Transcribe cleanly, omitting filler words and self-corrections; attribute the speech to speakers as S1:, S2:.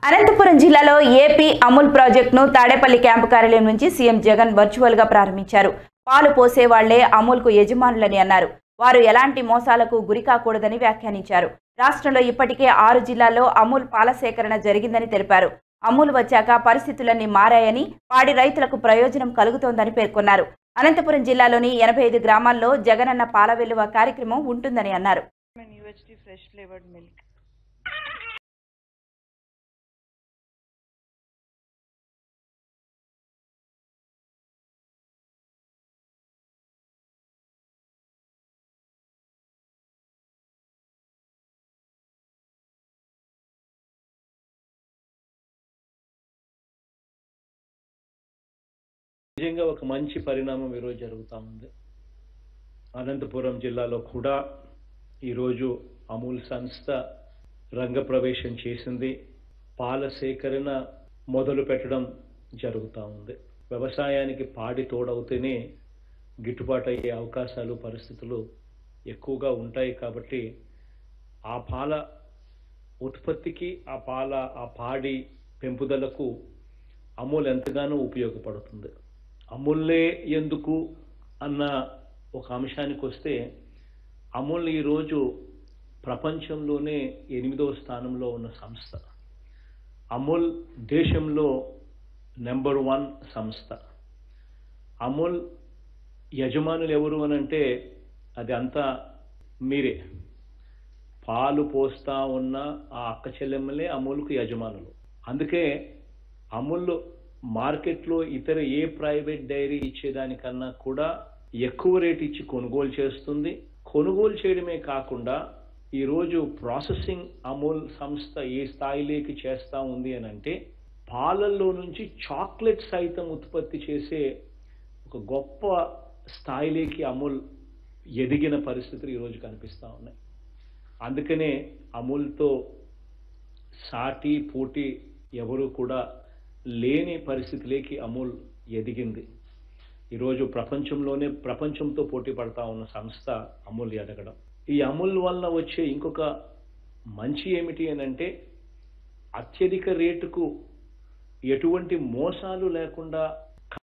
S1: అనంతపురం జిల్లాలో ఏపీ అమూల్ ప్రాజెక్టును తాడేపల్లి క్యాంపు కార్యాలయం నుంచి సీఎం జగన్ వర్చువల్ గా ప్రారంభించారు. పాలు పోసే వాళ్లే అమూల్కు యజమానులని అన్నారు. వారు ఎలాంటి మోసాలకు గురికాకూడదని వ్యాఖ్యానించారు. రాష్ట్రంలో ఇప్పటికే 6 జిల్లాల్లో అమూల్ పాల సేకరణ జరిగిందని తెలిపారు. అమూల్ వచ్చాక పరిస్థితులన్నీ మారాయని, పాడి రైతులకు ప్రయోజనం కలుగుతోందని పేర్కొన్నారు. అనంతపురం జిల్లాలోని 85 గ్రామాల్లో జగనన్న పాల వెలువ కార్యక్రమం ఉంటుందని అన్నారు.
S2: నిజంగా ఒక మంచి పరిణామం ఈరోజు జరుగుతూ ఉంది. అనంతపురం జిల్లాలో కూడా ఈరోజు అమూల్ సంస్థ రంగప్రవేశం చేసింది. పాల సేకరణ మొదలు పెట్టడం జరుగుతూ ఉంది. వ్యవసాయానికి పాడి తోడవుతేనే గిట్టుబాటు అయ్యే అవకాశాలు, పరిస్థితులు ఎక్కువగా ఉంటాయి. కాబట్టి ఆ పాల ఉత్పత్తికి, ఆ పాడి పెంపుదలకు అమూల్ ఎంతగానో ఉపయోగపడుతుంది. అమూల్లే ఎందుకు అన్న ఒక అంశానికి వస్తే, అమూల్ ఈరోజు ప్రపంచంలోనే 8వ స్థానంలో ఉన్న సంస్థ. అమూల్ దేశంలో నెంబర్ 1 సంస్థ. అమూల్ యజమానులు ఎవరు అనంటే అది అంతా మీరే. పాలు పోస్తా ఉన్న ఆ అక్క చెల్లెమ్మలే అమూల్కు యజమానులు. అందుకే అమూల్ మార్కెట్లో ఇతర ఏ ప్రైవేట్ డైరీ ఇచ్చేదానికన్నా కూడా ఎక్కువ రేట్ ఇచ్చి కొనుగోలు చేస్తుంది. కొనుగోలు చేయడమే కాకుండా ఈరోజు ప్రాసెసింగ్ అమూల్ సంస్థ ఏ స్థాయిలోకి చేస్తూ ఉంది అని అంటే, పాలల్లో నుంచి చాక్లెట్ సైతం ఉత్పత్తి చేసే ఒక గొప్ప స్థాయిలోకి అమూల్ ఎదిగిన పరిస్థితులు ఈరోజు కనిపిస్తూ ఉన్నాయి. అందుకనే అమూల్తో సాటి పోటీ ఎవరు కూడా లేని పరిస్థితిలోకి అమూల్ ఎదిగింది. ఈరోజు ప్రపంచంతో పోటీ పడతా ఉన్న సంస్థ అమూల్ ఎదగడం. ఈ అమూల్ వల్ల వచ్చే ఇంకొక మంచి ఏమిటి అని అంటే, అత్యధిక రేటుకు ఎటువంటి మోసాలు లేకుండా